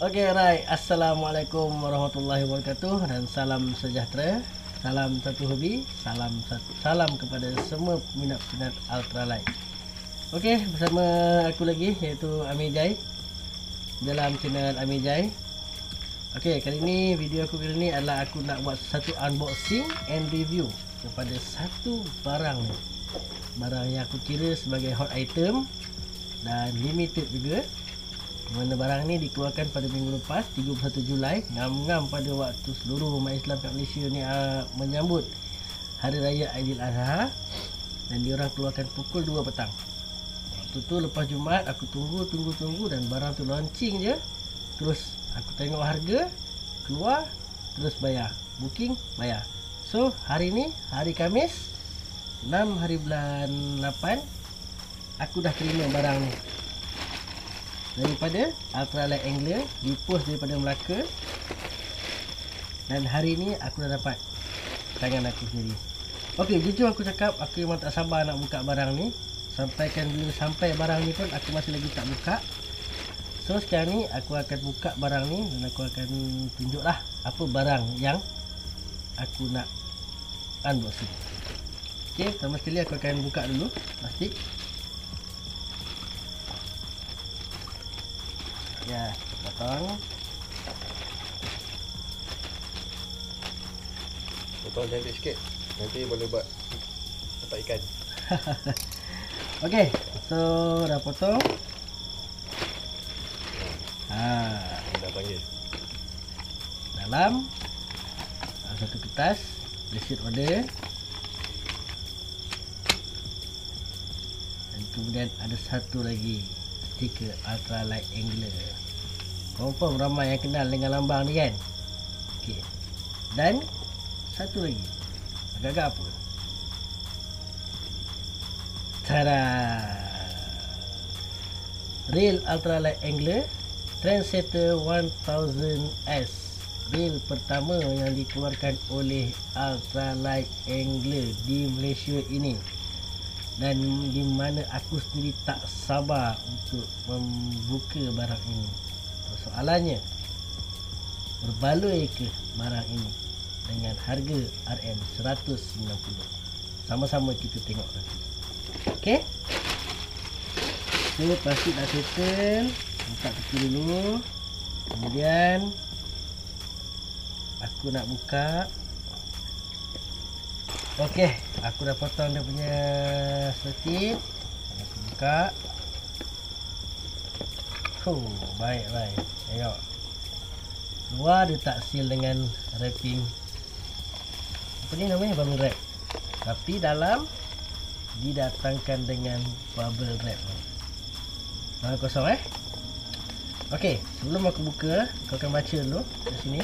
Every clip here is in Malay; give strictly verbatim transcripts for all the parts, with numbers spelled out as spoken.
Oke, okay, right. Assalamualaikum warahmatullahi wabarakatuh dan salam sejahtera. Salam satu hobi, salam satu salam kepada semua peminat-peminat ultralight. Okey, bersama aku lagi iaitu Amir Jai dalam channel Amir Jai. Okey, kali ni video aku kali ni adalah aku nak buat satu unboxing and review kepada satu barang ni. Barang yang aku kira sebagai hot item dan limited juga. Mana barang ni dikeluarkan pada minggu lepas tiga puluh satu Julai, ngam-ngam pada waktu seluruh umat Islam kat Malaysia ni uh, menyambut Hari Raya Aidiladha, dan diorang keluarkan pukul dua petang. Waktu tu lepas Jumaat aku tunggu tunggu tunggu dan barang tu launching je. Terus aku tengok harga, keluar, terus bayar, booking, bayar. So hari ni hari Khamis enam hari bulan lapan, aku dah terima barang ni daripada Ultralight Angler, di post daripada Melaka. Dan hari ni aku dah dapat tangan aku sendiri. Okey, jujur aku cakap, aku memang tak sabar nak buka barang ni. Sampaikan bila sampai barang ni pun aku masih lagi tak buka. So sekarang ni aku akan buka barang ni dan aku akan tunjuklah apa barang yang aku nak unboxing. Okey, pertama sekali aku akan buka dulu plastik. Ya, potong. Potong cantik sikit. Nanti boleh buat tempat ikan. Okey, so dah potong. Ha, dah panggil. Dalam satu kertas receipt order. Dan kemudian ada satu lagi stiker Ultralight Angler. Confirm ramai yang kenal dengan lambang ni kan. Okey. Dan satu lagi. Agak-agak apa? Tada! Reel Ultralight Angler Trendsetter ten S. Reel pertama yang dikeluarkan oleh Ultralight Angler di Malaysia ini. Dan di mana aku sendiri tak sabar untuk membuka barang ini. Soalannya, berbaloi ke barang ini dengan harga R M seratus sembilan puluh? Sama-sama kita tengok nanti. Okey. So, plastik dah settle. Buka tepi dulu. Kemudian aku nak buka. Okey, aku dah potong dia punya strip. Aku buka. Oh, baik baik. Tengok. Luar dia tak seal dengan wrapping. Apa ni namanya? Bubble wrap. Tapi dalam didatangkan dengan bubble wrap. Barang kosong eh. Okey, sebelum aku buka, kau akan baca dulu di sini.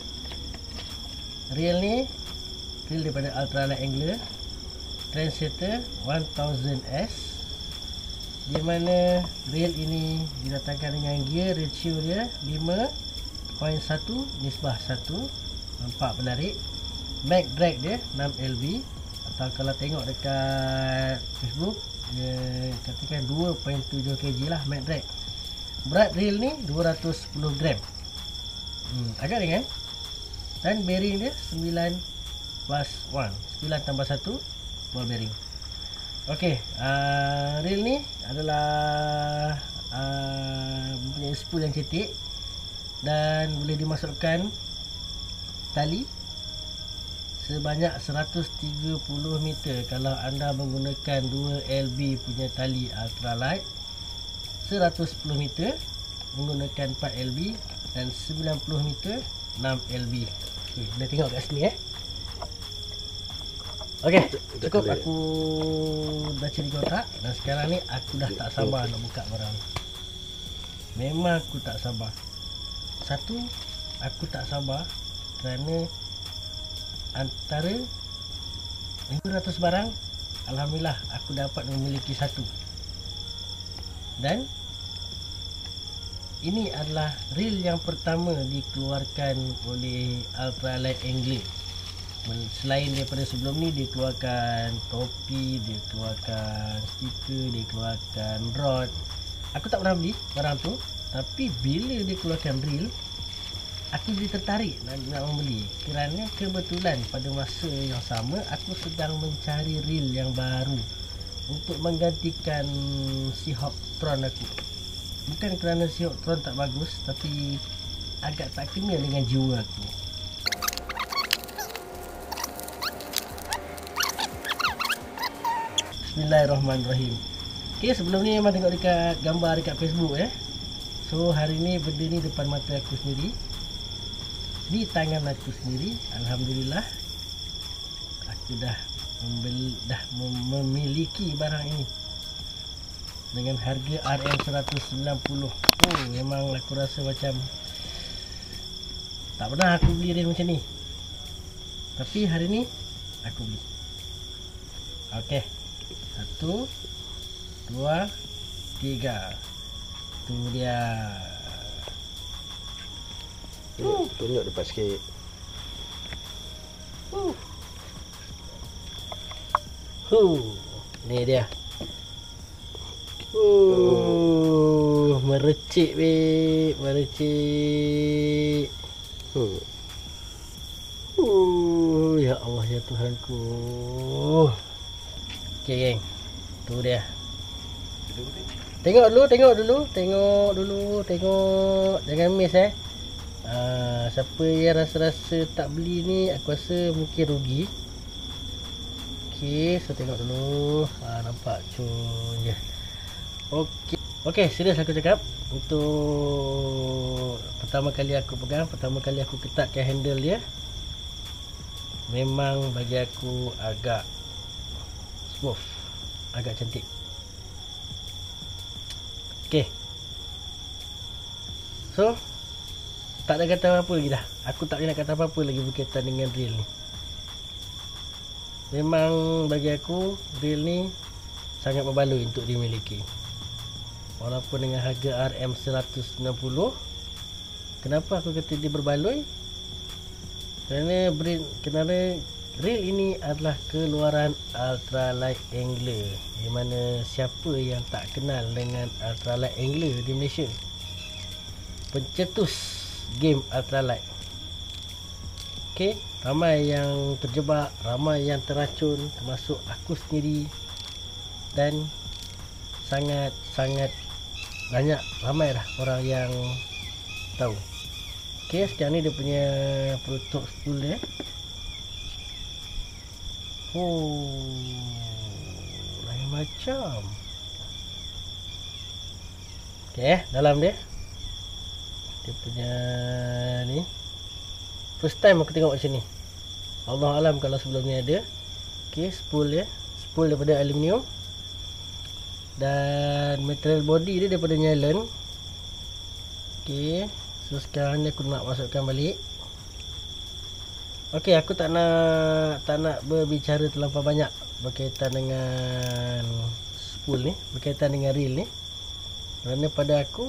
Reel ni reel daripada Ultralight Angler Trendsetter ten S, di mana reel ini didatangkan dengan gear ratio dia lima perpuluhan satu nisbah satu. Nampak menarik. Mag drag dia enam L B, atau kalau tengok dekat Facebook dia katakan dua perpuluhan tujuh kilogram lah mag drag. Berat reel ni dua ratus sepuluh gram. Hmm, agak ringan. Dan bearing dia sembilan plus satu, sembilan tambah satu ball bearing. Okey, uh, reel ni adalah uh, mempunyai spool yang cetek dan boleh dimasukkan tali sebanyak seratus tiga puluh meter kalau anda menggunakan dua L B punya tali ultralight, seratus sepuluh meter menggunakan empat L B, dan sembilan puluh meter enam L B. Okey, boleh tengok kat sini eh. Okey, cukup aku dah cari kotak dan sekarang ni aku dah tak sabar nak buka barang. Memang aku tak sabar. Satu, aku tak sabar kerana antara lima ratus barang, alhamdulillah aku dapat memiliki satu. Dan ini adalah reel yang pertama dikeluarkan oleh Ultralight Angler. Selain daripada sebelum ni dia keluarkan topi, dia keluarkan stiker, dia keluarkan rod. Aku tak pernah beli barang tu. Tapi bila dia keluarkan reel, aku jadi tertarik nak, nak membeli. Kerana kebetulan pada masa yang sama aku sedang mencari reel yang baru untuk menggantikan Seahawk Tron aku. Bukan kerana Seahawk Tron tak bagus, tapi agak tak kena dengan jiwa aku. Bismillahirrahmanirrahim. Okay, sebelum ni memang tengok dekat gambar dekat Facebook eh. So hari ni benda ni depan mata aku sendiri, di tangan aku sendiri. Alhamdulillah aku dah membeli, dah mem- memiliki barang ini dengan harga R M seratus sembilan puluh. Oh, memang aku rasa macam tak pernah aku beli reel macam ni, tapi hari ni aku beli. Okey, satu, dua, tiga. Tu dia. Uh. Tunjuk depan sikit. Uh. Huh. Ni dia. Uh, merecik babe, merecik. Hmm. Uh, ya Allah ya Tuhanku. Okey geng. Tu dia. Tengok dulu, tengok dulu, tengok dulu, tengok. Jangan miss eh. Uh, siapa yang rasa-rasa tak beli ni, aku rasa mungkin rugi. Okey, so tengok dulu. Ha, nampak cun je. Okey. Okey, serius aku cakap. Untuk pertama kali aku pegang, pertama kali aku ketatkan handle dia, memang bagi aku agak smooth, agak cantik. Okey. So, tak ada kata apa-apa lagi dah. Aku tak nak kata apa-apa lagi berkaitan dengan reel ni. Memang bagi aku reel ni sangat berbaloi untuk dimiliki. Walaupun dengan harga R M seratus sembilan puluh. Kenapa aku kata dia berbaloi? Kerana reel, kerana reel ini adalah keluaran ultralight angler, di mana siapa yang tak kenal dengan ultralight angler di Malaysia? Pencetus game ultralight. Okey, ramai yang terjebak, ramai yang terracun, termasuk aku sendiri, dan sangat sangat banyak, ramai lah orang yang tahu. Okey, sekarang ni dia punya penutup spool dia. Oh, lain macam. Okey, dalam dia dia punya ni, first time aku tengok macam ni. Allah alam kalau sebelum ni ada. Okey, spool dia, spool daripada aluminium, dan material body dia daripada nylon. Okey, so sekarang ni aku nak masukkan balik. Okey, aku tak nak tak nak berbicara terlampau banyak berkaitan dengan spool ni, berkaitan dengan reel ni, kerana pada aku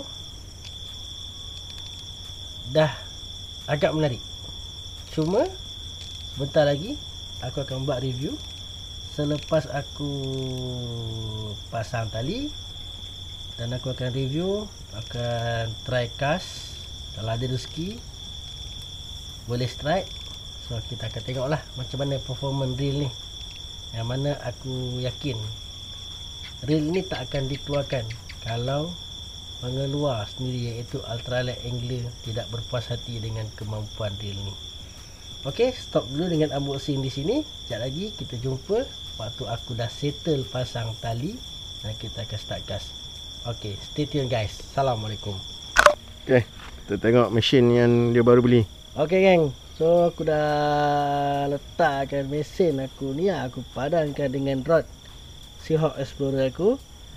dah agak menarik. Cuma sebentar lagi aku akan buat review selepas aku pasang tali, dan aku akan review, akan try cast. Kalau ada rezeki boleh strike. So kita akan tengok lah macam mana performance reel ni, yang mana aku yakin reel ni tak akan dikeluarkan kalau pengeluar sendiri, iaitu ultralight angler, tidak berpuas hati dengan kemampuan reel ni. Okey, stop dulu dengan unboxing di sini. Sekejap lagi kita jumpa waktu aku dah settle pasang tali dan kita akan start gas. Okey, stay tune guys. Assalamualaikum. Okey, kita tengok mesin yang dia baru beli. Okey geng, so aku dah letakkan mesin aku ni. Aku padankan dengan rod Seahawk Explorer aku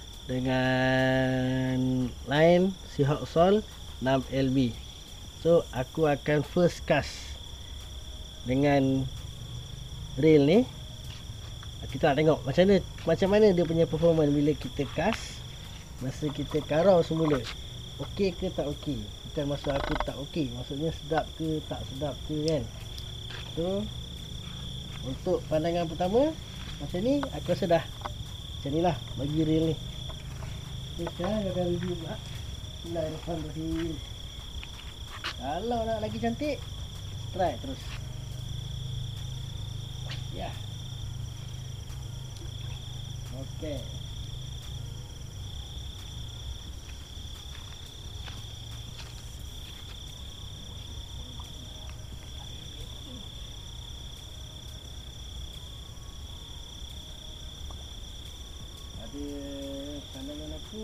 dengan line Seahawk Sol enam L B. So aku akan first cast dengan reel ni. Kita nak tengok macam mana macam mana dia punya performance bila kita cast masa kita karau semula. Okey ke tak okey? Bukan maksud aku tak okey, maksudnya sedap ke tak sedap ke kan. So untuk pandangan pertama macam ni, aku rasa dah macam ni lah bagi reel ni. So sekarang aku akan review pula Bismillahirrahmanirrahim. Kalau nak lagi cantik, try terus. Ya. Okey. Ada pandangan aku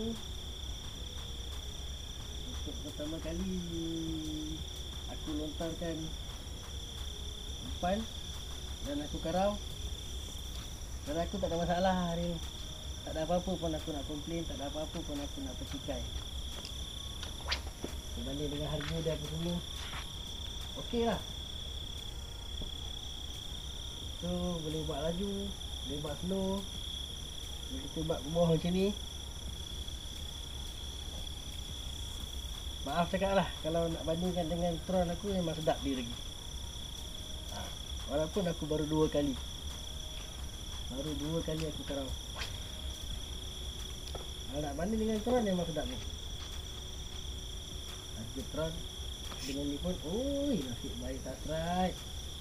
untuk pertama kali aku lontarkan umpan dan aku karau, dan aku tak ada masalah hari ni. Tak ada apa-apa pun aku nak komplain, tak ada apa-apa pun aku nak percikai. Berbanding dengan harga dia apa semua, okey lah. So boleh buat laju, boleh buat slow, boleh kita buat bawah macam ni. Maaf cakap lah kalau nak bandingkan dengan Tron aku memang sedap dia lagi. Ha, walaupun aku baru dua kali. Baru dua kali aku karau. Kalau nak banding dengan Tron memang sedap ni. Harga Tron dengan ni pun, oi, nasib baik tak strike.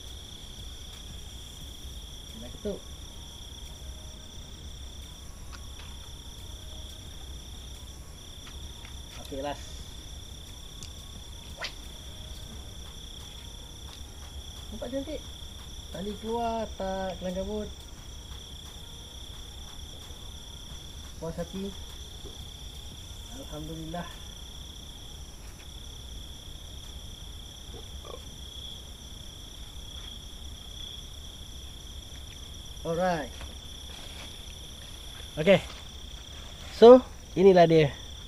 Dah ketuk. Okey, last. Nampak cantik. Tali keluar tak kelang kabut. Puas hati. Alhamdulillah. Alright. Okay. So, inilah dia.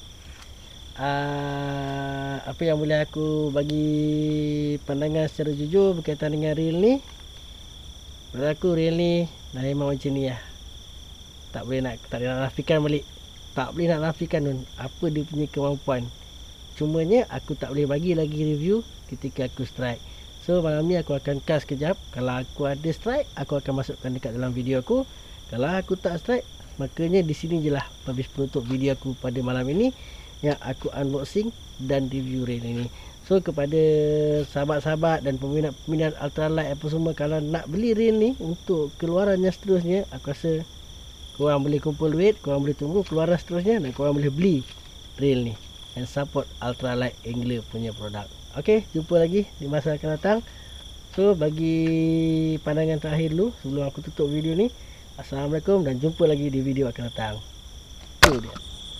Uh, apa yang boleh aku bagi pandangan secara jujur berkaitan dengan reel ni. Pada aku reel ni dah memang macam ni lah. Tak boleh nak tak boleh nak nafikan balik. Tak boleh nak nafikan pun apa dia punya kemampuan. Cumanya aku tak boleh bagi lagi review ketika aku strike. So malam ni aku akan cast kejap. Kalau aku ada strike, aku akan masukkan dekat dalam video aku. Kalau aku tak strike, makanya di sini je lah habis penutup video aku pada malam ini, yang aku unboxing dan review reel ini. So kepada sahabat-sahabat dan peminat-peminat ultralight apa semua, kalau nak beli reel ni untuk keluaran yang seterusnya, aku rasa korang boleh kumpul duit, korang boleh tunggu keluaran seterusnya dan korang boleh beli reel ni and support ultralight angler punya produk. Ok, jumpa lagi di masa akan datang. So bagi pandangan terakhir dulu sebelum aku tutup video ni, Assalamualaikum dan jumpa lagi di video akan datang. Itu dia.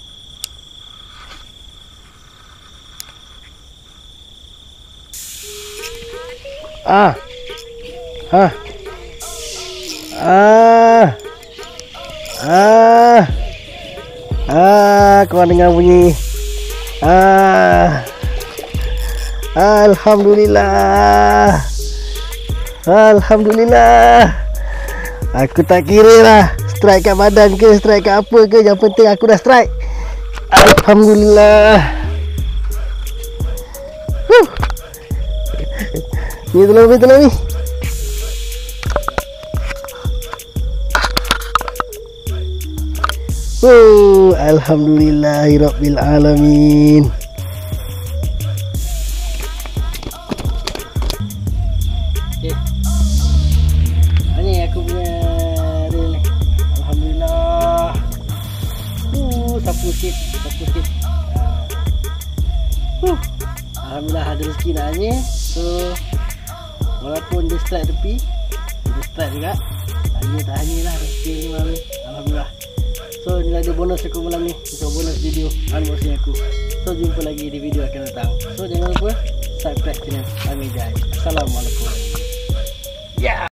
Ah, ah, ah, ah, ah, kau dengar bunyi? Ah, Alhamdulillah, Alhamdulillah. Aku tak kira lah strike kat badan ke, strike kat apa ke, yang penting aku dah strike. Alhamdulillah. Huh. Ni tolong ni, tolong ni. Oh, alhamdulillahirabbil alamin. Okey. Ini aku punya reel ni. Alhamdulillah. Uh, sapu sikit, sapu sikit. Uh. Alhamdulillah ada rezeki nak hanyir. So walaupun dia strike tepi, dia strike juga. Hanya tak hanya lah rezeki ni malam ni. Alhamdulillah. So inilah dia bonus aku malam ni, untuk bonus video unboxing aku. So jumpa lagi di video akan datang. So jangan lupa subscribe channel Amir Jai. Assalamualaikum. Yeah.